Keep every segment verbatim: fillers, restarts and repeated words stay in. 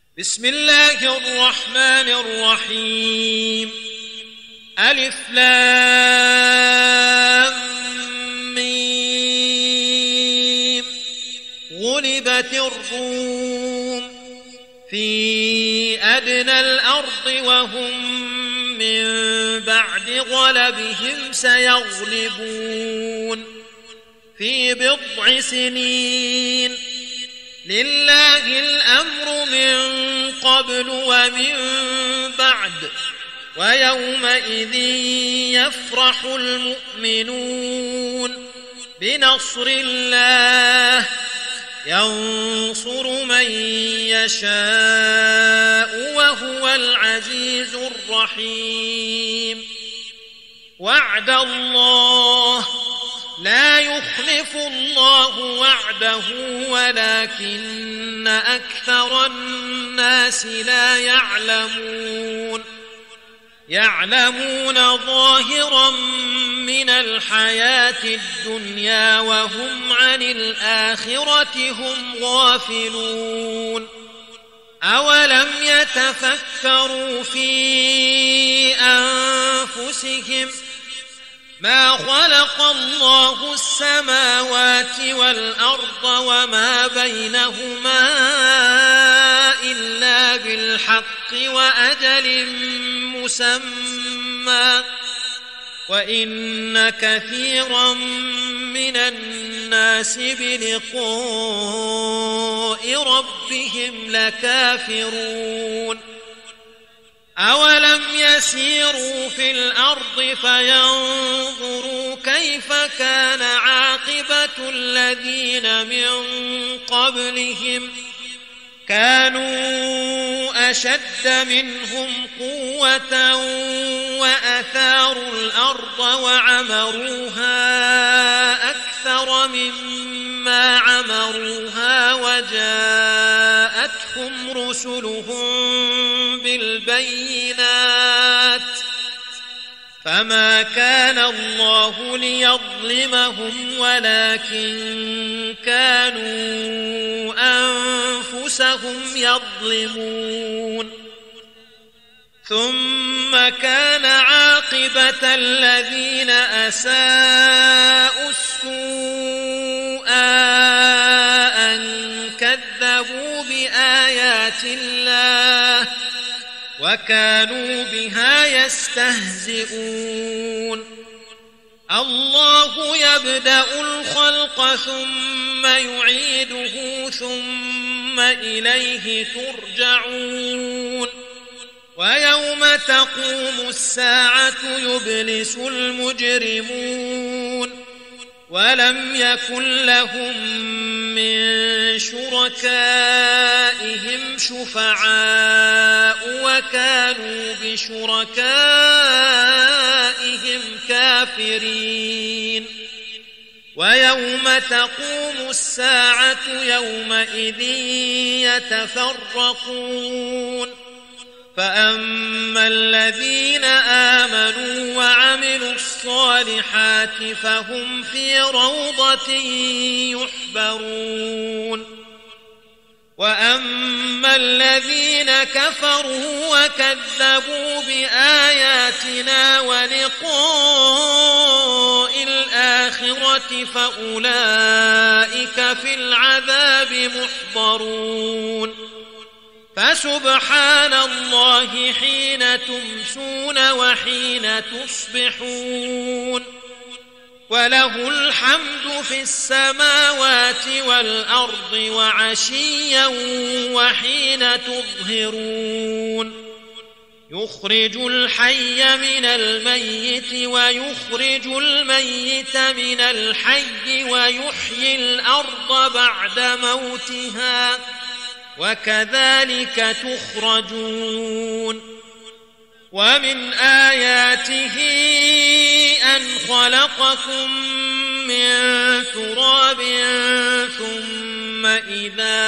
بسم الله الرحمن الرحيم. ألف لام ميم. غلبت الروم في أدنى الأرض وهم من بعد غلبهم سيغلبون في بضع سنين. لله الأمر من قبل ومن بعد ويومئذ يفرح المؤمنون بنصر الله ينصر من يشاء وهو العزيز الرحيم. وعد الله لا يخلف الله وعده ولكن أكثر الناس لا يعلمون. يعلمون ظاهرا من الحياة الدنيا وهم عن الآخرة هم غافلون. أولم يتفكروا في أنفسهم ما خلق الله السماوات والأرض وما بينهما إلا بالحق وأجل مسمى وإن كثيرا من الناس بلقاء ربهم لكافرون. أولم يسيروا في الأرض فينظروا كيف كان عاقبة الذين من قبلهم كانوا أشد منهم قوة وأثاروا الأرض وعمروها أكثر مما عمروها وجاءتهم رسلهم بالبينات فما كان الله ليظلمهم ولكن كانوا أنفسهم يظلمون. ثم كان عاقبة الذين أساءوا السوء أن كذبوا بآيات الله وكانوا بها يستهزئون. الله يبدأ الخلق ثم يعيده ثم إليه ترجعون. ويوم تقوم الساعة يبلس المجرمون ولم يكن لهم من شركائهم شفعاء وكانوا بشركائهم كافرين. ويوم تقوم الساعة يومئذ يتفرقون فأما الذين آمنوا وعملوا الصالحات فهم في روضة يحبرون. وأما الذين كفروا وكذبوا بآياتنا ولقاء الآخرة فأولئك في العذاب محضرون. فسبحان الله حين تمسون وحين تصبحون وله الحمد في السماوات والأرض وعشيا وحين تظهرون. يخرج الحي من الميت ويخرج الميت من الحي ويحيي الأرض بعد موتها وكذلك تخرجون. ومن آياته أن خلقكم من تراب ثم إذا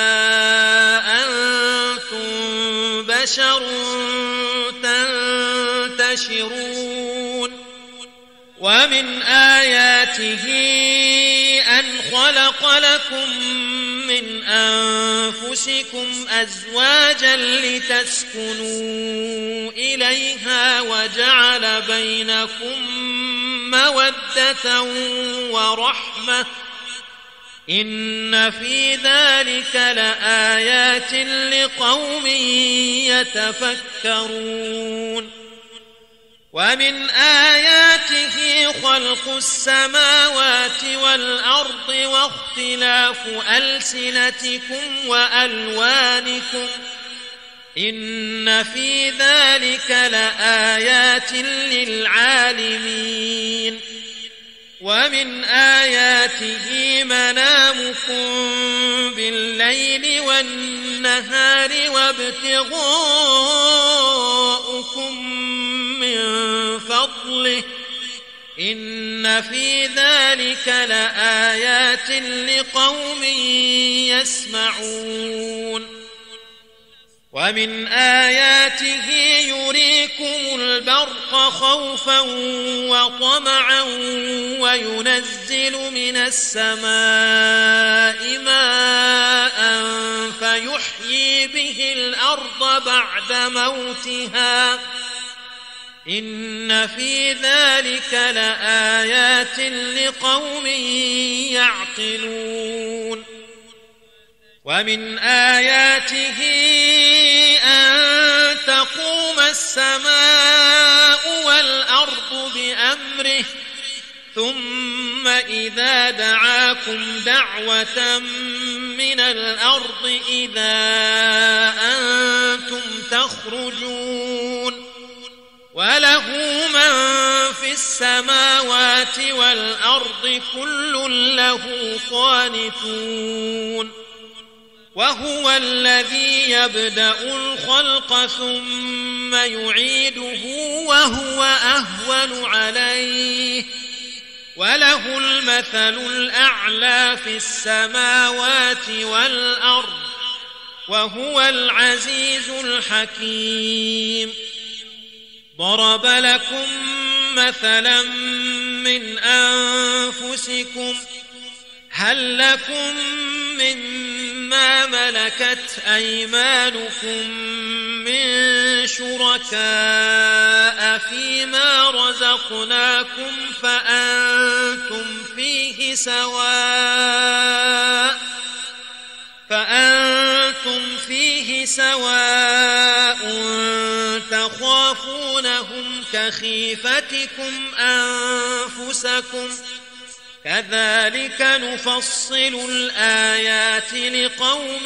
أنتم بشر تنتشرون. ومن آياته أن خلق لكم من أنفسكم أزواجا لتسكنوا إليها وجعل بينكم مودة ورحمة إن في ذلك لآيات لقوم يتفكرون ومن آياته خلق السماوات والأرض واختلاف ألسنتكم وألوانكم إن في ذلك لآيات للعالمين ومن آياته منامكم بالليل والنهار وابتغاؤكم من فضله إن في ذلك لآيات لقوم يسمعون ومن آياته يريكم البرق خوفا وطمعا وينزل من السماء ماء فيحيي به الأرض بعد موتها إن في ذلك لآيات لقوم يعقلون ومن آياته أن تقوم السماء والأرض بأمره ثم إذا دعاكم دعوة من الأرض إذا أنتم تخرجون وله من في السماوات والأرض كل له قانتون وهو الذي يبدأ الخلق ثم يعيده وهو أهون عليه وله المثل الأعلى في السماوات والأرض وهو العزيز الحكيم ضرب لكم مثلا من أنفسكم هل لكم مما ملكت أيمانكم من شركاء فيما رزقناكم فأنتم فيه سواء فأنتم فيه سواء تخافونهم كخيفتكم أنفسكم كذلك نفصل الآيات لقوم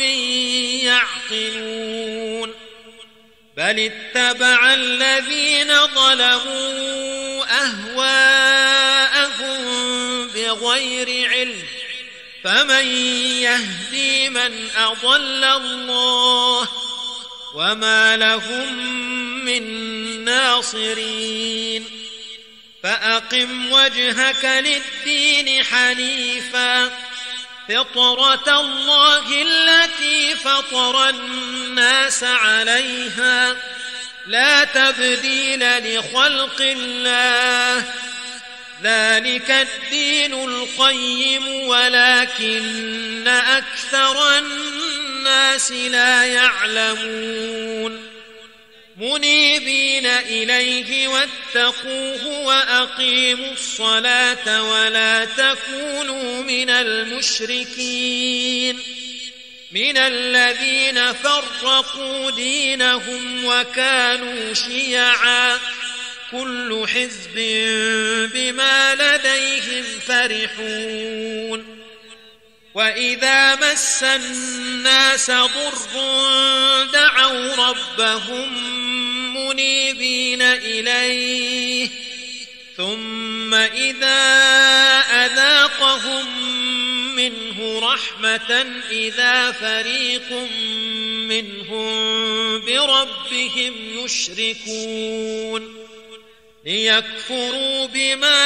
يعقلون بل اتبع الذين ظلموا أهواءهم بغير علم فمن يهدي من أضل الله وما لهم من ناصرين فأقم وجهك للدين حنيفا فطرة الله التي فطر الناس عليها لا تبديل لخلق الله ذلك الدين القيم ولكن أكثر الناس لا يعلمون منيبين إليه واتقوه وأقيموا الصلاة ولا تكونوا من المشركين من الذين فرقوا دينهم وكانوا شيعا كل حزب بما لديهم فرحون وإذا مس الناس ضر دعوا ربهم منيبين إليه ثم إذا أذاقهم منه رحمة إذا فريق منهم بربهم يشركون ليكفروا بما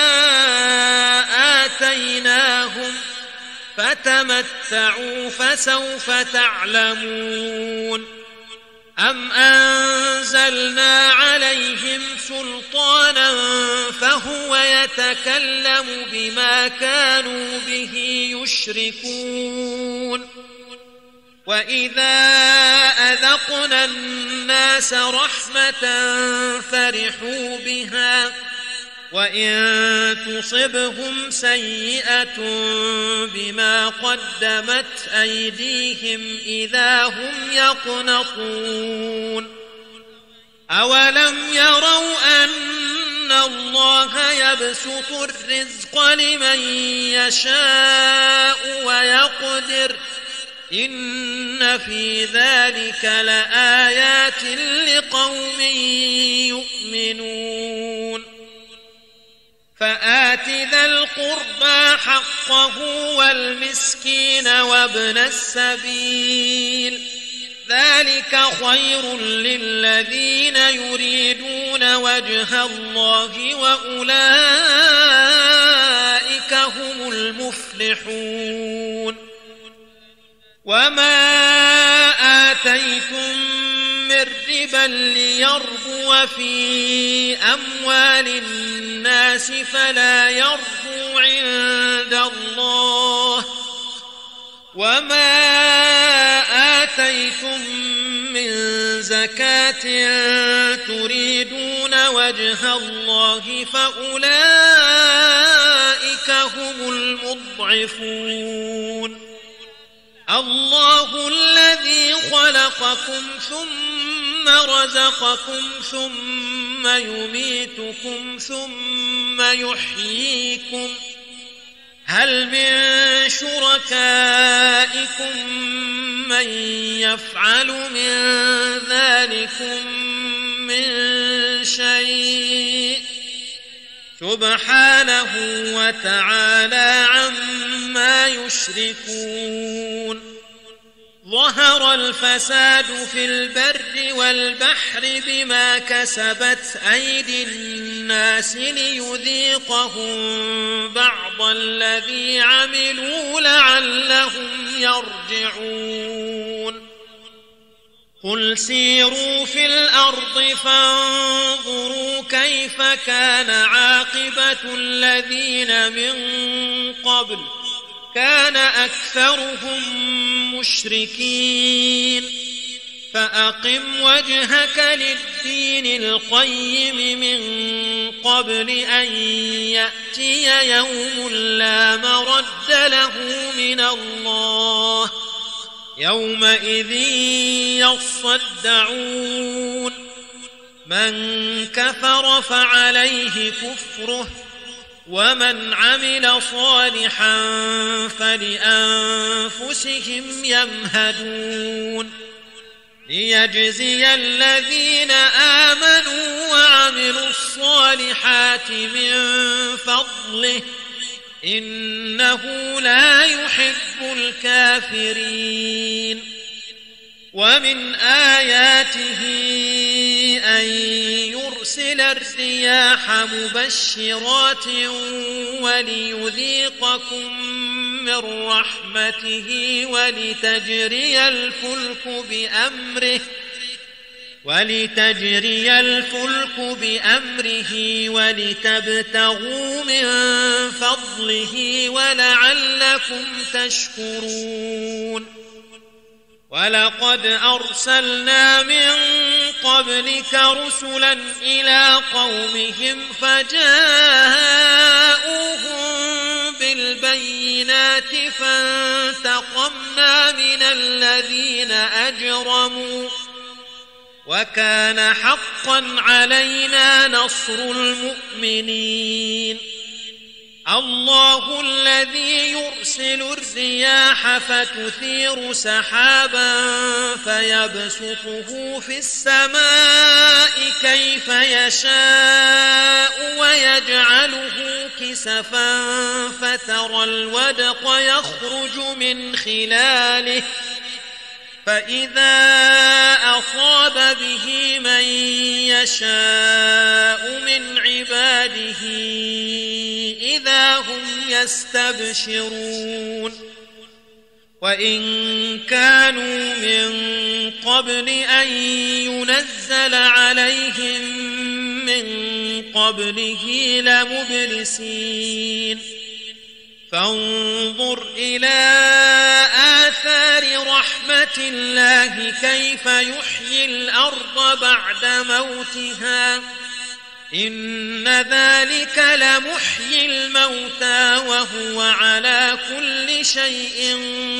آتيناهم فتمتعوا فسوف تعلمون أم أنتم أنزلنا عليهم سلطانا فهو يتكلم بما كانوا به يشركون وإذا أذقنا الناس رحمة فرحوا بها وإن تصبهم سيئة بما قدمت أيديهم إذا هم يقنطون أولم يروا أن الله يبسط الرزق لمن يشاء ويقدر إن في ذلك لآيات لقوم يؤمنون فآت ذا القربى حقه والمسكين وابن السبيل ذلك خير للذين يريدون وجه الله وأولئك هم المفلحون وما آتيتم من ربا ليربو في أموال الناس فلا يربو عند الله وما آتيتم من زكاة تريدون وجه الله فأولئك هم المضعفون الله الذي خلقكم ثم رزقكم ثم يميتكم ثم يحييكم هل من شركائكم من يفعل من ذلكم من شيء سبحانه وتعالى عما يشركون ظهر الفساد في البر والبحر بما كسبت أيدي الناس ليذيقهم بعض الذي عملوا لعلهم يرجعون قل سيروا في الأرض فانظروا كيف كان عاقبة الذين من قبل كان أكثرهم مشركين فأقم وجهك للدين القيم من قبل أن يأتي يوم لا مرد له من الله يومئذ يصدعون من كفر فعليه كفره ومن عمل صالحا فلأنفسهم يمهدون ليجزي الذين آمنوا وعملوا الصالحات من فضله إنه لا يحب الكافرين ومن آياته أن يرسل الرياح مبشرات وليذيقكم من رحمته ولتجري الفلك بأمره ولتجري الفلك بأمره ولتبتغوا من فضله ولعلكم تشكرون ولقد أرسلنا من قبلك رسلا إلى قومهم فجاءوهم بالبينات فانتقمنا من الذين أجرموا وكان حقا علينا نصر المؤمنين الله الذي يرسل الرياح فتثير سحابا فيبسطه في السماء كيف يشاء ويجعله كسفا فترى الودق يخرج من خلاله فإذا أصاب به من يشاء من عباده إذا هم يستبشرون وإن كانوا من قبل أن ينزل عليهم من قبله لمبلسين فانظر إلى آثار رحمة الله كيف يحيي الأرض بعد موتها إن ذلك لمحيي الموتى وهو على كل شيء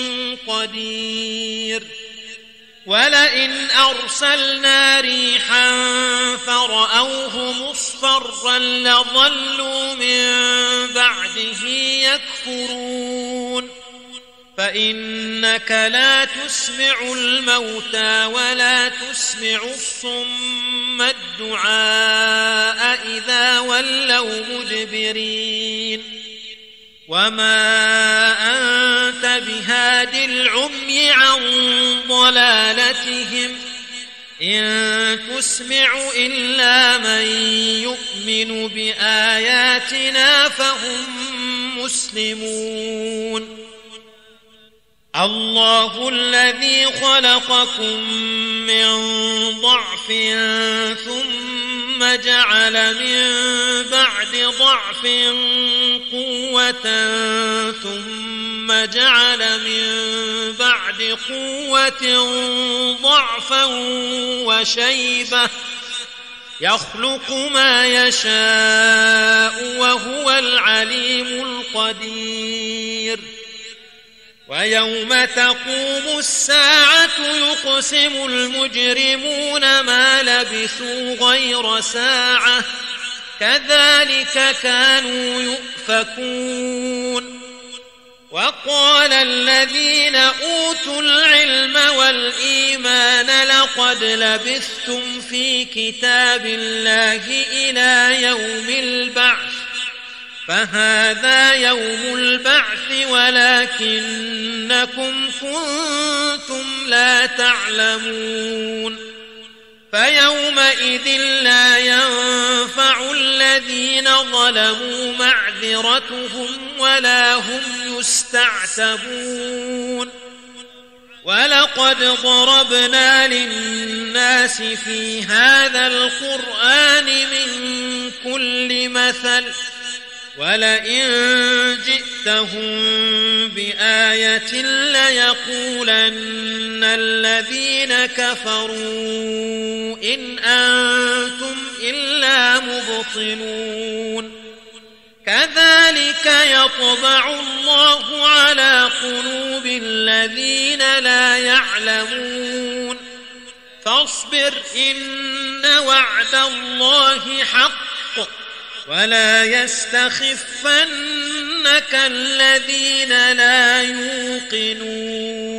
قدير ولئن أرسلنا ريحا فرأوه مصفرا لظلوا من بعده يكفرون فإنك لا تسمع الموتى ولا تسمع الصم الدعاء إذا ولوا مدبرين وما أنت بهاد العمي عن ضلالتهم إن تسمع إلا من يؤمن بآياتنا فهم مسلمون الله الذي خلقكم من ضعف ثم جعل من بعد ضعف قوة ثم جعل من بعد قوة ضعفا وشيبة يخلق ما يشاء وهو العليم القدير ويوم تقوم الساعة يقسم المجرمون ما لبثوا غير ساعة كذلك كانوا يؤفكون وقال الذين أوتوا العلم والإيمان لقد لبثتم في كتاب الله إلى يوم البعث فهذا يوم البعث ولكنكم كنتم لا تعلمون فيومئذ لا ينفع الذين ظلموا معذرتهم ولا هم يستعتبون ولقد ضربنا للناس في هذا القرآن من كل مثل ولئن جئتهم بآية ليقولن الذين كفروا إن أنتم إلا مبطلون كذلك يطبع الله على قلوب الذين لا يعلمون فاصبر إن وعد الله حق ولا يستخفنك الذين لا يوقنون